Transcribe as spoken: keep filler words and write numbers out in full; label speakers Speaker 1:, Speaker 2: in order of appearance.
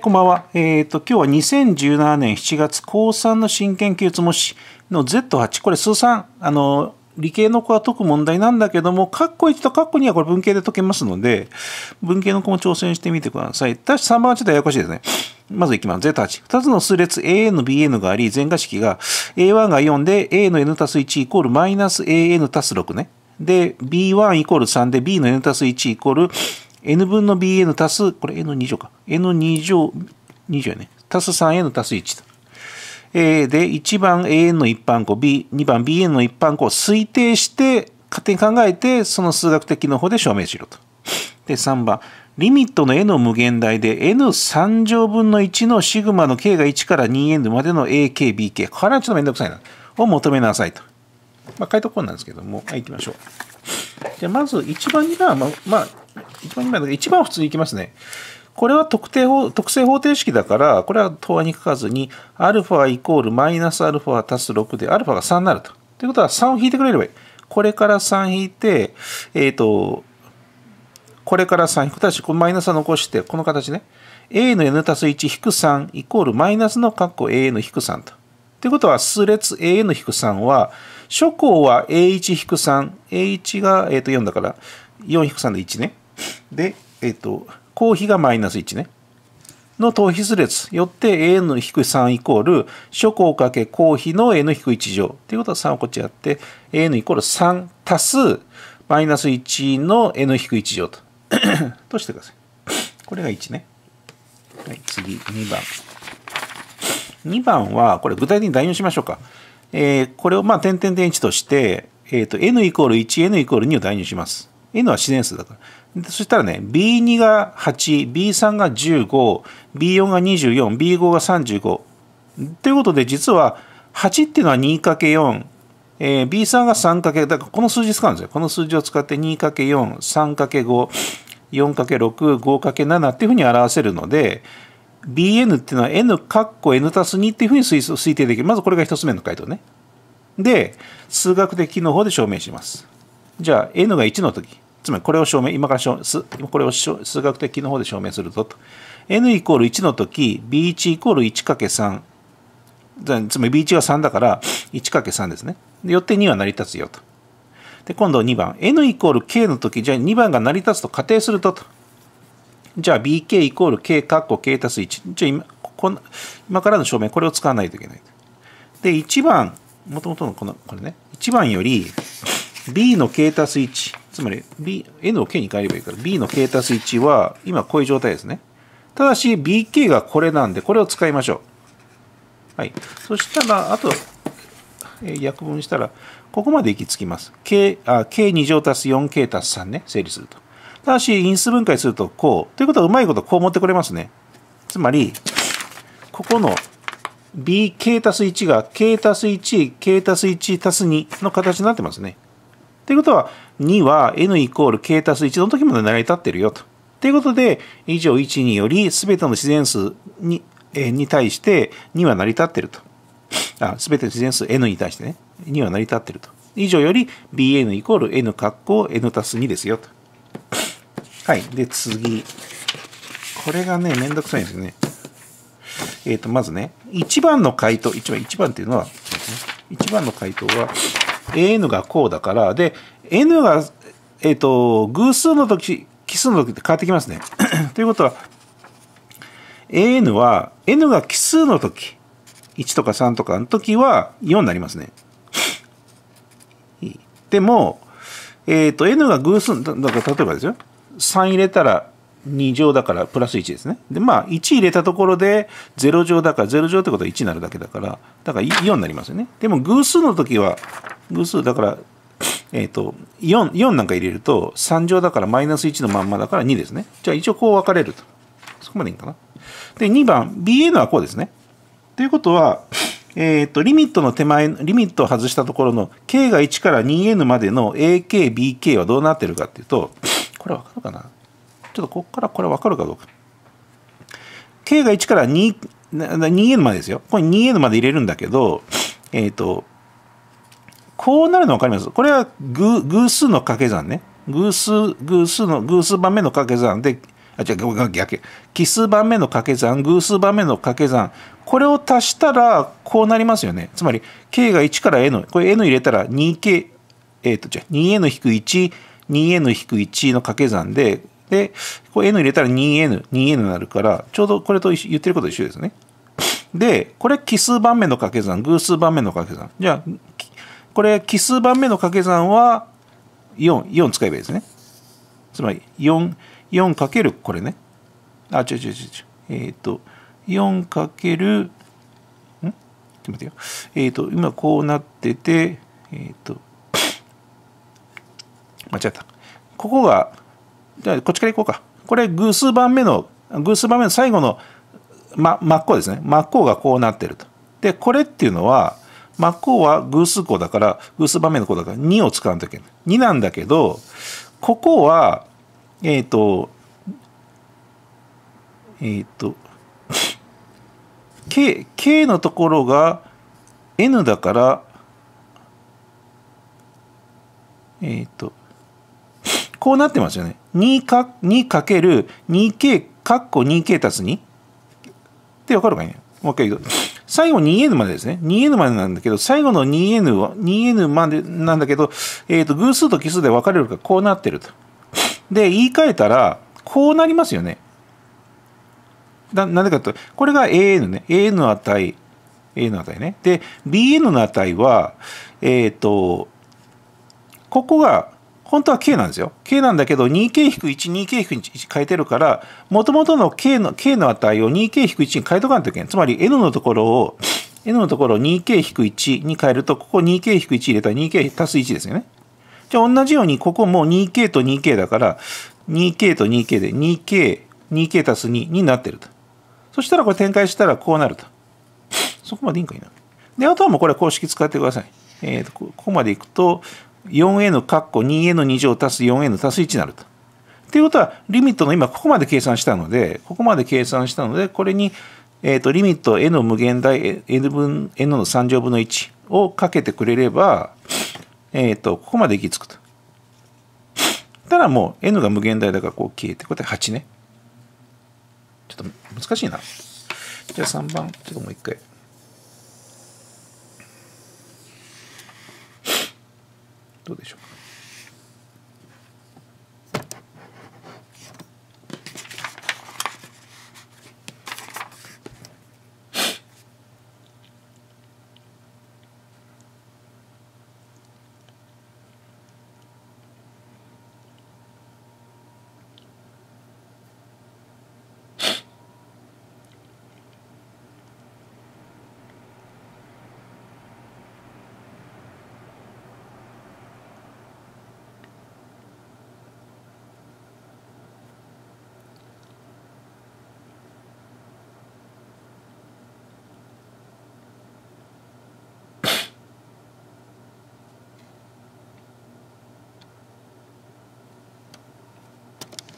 Speaker 1: こんばんは。えっと、今日はにせんじゅうななねんしちがつこうさんの新研究つもしの ゼットはち。これ数さん、あの、理系の子は解く問題なんだけども、カッコいちとカッコにはこれ文系で解けますので、文系の子も挑戦してみてください。ただしさんばんはちょっとややこしいですね。まずいきます。ゼットはち。ふたつの数列 エーエヌ、ビーエヌ があり、全画式が エーワン がよんで A の N たすいちイコールマイナス エーエヌ たすろくね。で、ビーワン イコールさんで B の N たすいちイコール N 分の ビーエヌ 足す、これ Nに 乗か。N に乗、に乗やね。足す スリーエヌ 足すいちと。えー、で、いちばん エーエヌ の一般項、B、にばん ビーエヌ の一般項を推定して、勝手に考えて、その数学的の方で証明しろと。で、さんばん、リミットの N の無限大で エヌさん 乗分のいちのシグマの K がいちから にエヌ までの エーケー、ビーケー。これはちょっとめんどくさいな。を求めなさいと。まあ、回答こうなんですけども、はい、行きましょう。じゃあ、まずいちばん、にばんは、まあ、まあ、いちばん、にばんだけど、いちばんは普通にいきますね。これは特定法、特性方程式だから、これは答案に書かずに、アルファイコールマイナスアルファ足すろくで、アルファがさんになると。ということはさんを引いてくれればいい。これからさん引いて、えっと、これからさん引く。ただし、このマイナスは残して、この形ね。A の N 足すいち引くさんイコールマイナスの括弧 エーエヌ 引くさんと。ということは、数列 エーエヌ 引くさんは、初項は エーワン 引くさん。エーワン が、えー、とよんだから、よん引くさんでいちね。で、えっと、項比がマイナスいちね。の等比数列。よって エーエヌ 引くさんイコール、初項かけ項比の N 引くいち乗。ということはさんをこっちやって、エーエヌ イコールさん足すマイナスいちの N 引くいち乗と。としてください。これがいちね。はい、次、にばん。にばんは、これ具体的に代入しましょうか。えー、これをまあ点々点いちとして、えっと、N イコールいち、N イコールにを代入します。N は自然数だから。そしたらね、ビーツー がはち、ビースリー がじゅうご、ビーフォー がにじゅうよん、ビーファイブ がさんじゅうご。ということで、実ははちっていうのは にかけるよん、えー、ビースリー が さんかける、だからこの数字使うんですよ。この数字を使って にかけるよん、さんかけるご、よんかけるろく、ごかけるなな っていうふうに表せるので、ビーエヌ っていうのは N かっこ N たすにっていうふうに推定できる。まずこれが一つ目の回答ね。で、数学的の方で証明します。じゃあ、N がいちの時。つまりこれを証明、今から証これを数学的の方で証明すると。N イコールいちの時、ビーワン イコールいちかけるさん。つまり ビーワン がさんだから いちかけるさんですね。でよってには成り立つよと。で、今度にばん。N イコール K の時、じゃあにばんが成り立つと仮定するとと。じゃあ ビーケー イコール K かっこ K たすいち。じゃあ今、この今からの証明、これを使わないといけない。で、いちばん、もともとのこの、これね。いちばんより B の K たすいち。つまり B、N を K に変えればいいから、B の K たすいちは、今こういう状態ですね。ただし ビーケー がこれなんで、これを使いましょう。はい。そしたら、あと、えー、約分したら、ここまで行き着きます。K、あ、K に乗足す よんケー 足すさんね。整理すると。ただし、因数分解するとこう。ということは、うまいことこう持ってくれますね。つまり、ここの ビーケー 足すいちが K 足すいち、K 足すいち足すにの形になってますね。ということは、には N イコール K 足すいちの時まで成り立ってるよと。ということで、以上いちにより、すべての自然数に、えー、に対してには成り立ってると。あ、すべての自然数 N に対してね、には成り立ってると。以上より ビーエヌ イコール N 括弧 N 足すにですよと。はい。で、次。これがね、めんどくさいんですね。えっと、まずね、いちばんの回答、いちばん、いちばんっていうのは、いちばんの回答は、エーエヌ がこうだから、で、N が、えっと、偶数の時、奇数の時って変わってきますね。ということは、エーエヌ は、N が奇数の時、いちとかさんとかの時はよんになりますね。でも、えっと、N が偶数、だから例えばですよ。さん入れたらに乗だからプラスいちですね。で、まあ、いち入れたところでゼロ乗だから、ゼロ乗ってことはいちになるだけだから、だからよんになりますよね。でも偶数の時は、偶数だから、えっと、よん、よんなんか入れるとさん乗だからマイナスいちのまんまだからにですね。じゃあ一応こう分かれると。そこまでいいかな。で、にばん、ビーエヌ はこうですね。ということは、えっと、リミットの手前、リミットを外したところの K がいちから にエヌ までの エーケー、ビーケー はどうなってるかっていうと、これわかるかな？ちょっとここからこれわかるかどうか。K がいちからに、にエヌ までですよ。これ にエヌ まで入れるんだけど、えっと、こうなるのわかります？これは偶、偶数の掛け算ね。偶数、偶数の、偶数番目の掛け算で、 あ、違う、逆。奇数番目の掛け算、偶数番目の掛け算。これを足したら、こうなりますよね。つまり、k がいちから n。これ n 入れたら にケー、えっと、じゃあ にエヌ-いち、にエヌ-いち の掛け算で、で、これ n 入れたら にエヌ、にエヌ になるから、ちょうどこれと言ってること一緒ですね。で、これ奇数番目の掛け算、偶数番目の掛け算。じゃあ、これ奇数番目の掛け算はよん、よん使えばいいですね。つまりよん、よんかけるこれね。あ、違う違う違う違う。えっ、ー、と、よんかける、んちょっと待ってよ。えっ、ー、と、今こうなってて、えっ、ー、と、間違った。ここが、じゃあこっちからいこうか。これ偶数番目の、偶数番目の最後の、ま、真っ向ですね。真っ向がこうなってると。で、これっていうのは、真っ向は偶数項だから、偶数番目の項だからにを使わなきゃいけない。になんだけど、ここは、えっ、ー、と、えっ、ー、と、K、K のところが N だから、えっ、ー、と、こうなってますよね。にか、にかける にケー、かっこ にケー 足すにってわかるかいね。もう一回言うと。最後 にエヌ までですね。にエヌ までなんだけど、最後の にエヌ は、にエヌ までなんだけど、えっ、ー、と、偶数と奇数で分かれるからこうなってると。で、言い換えたら、こうなりますよね。な、なんでかというと、これが エーエヌ ね。エーエヌ の値、エーエヌ の値ね。で、ビーエヌ の値は、えっ、ー、と、ここが、本当は K なんですよ。K なんだけど にケーいち、にケーいち 変えてるから、もともとの K の、K の値を にケーいち に変えとかないといけない。つまり N のところを、N のところを にケーいち に変えると、ここ にケーいち 入れたら にケー 足すいちですよね。じゃあ同じように、ここも にケー と にケー だから、にケー と にケー で にケー、にケー 足すにになってると。そしたらこれ展開したらこうなると。そこまでいいんかいな。で、あとはもうこれ公式使ってください。えーと、ここまでいくと、よんエヌ かっこ にエヌ に乗足す よんエヌ 足すいちになると。っていうことは、リミットの今ここまで計算したので、ここまで計算したので、これに、えーと、リミット n 無限大 n 分、n のさん乗分のいちをかけてくれれば、えっ、ー、と、ここまで行き着くと。たらもう n が無限大だからこう消えて、これではちね。ちょっと難しいな。じゃあさんばん、ちょっともう一回。どうでしょうか。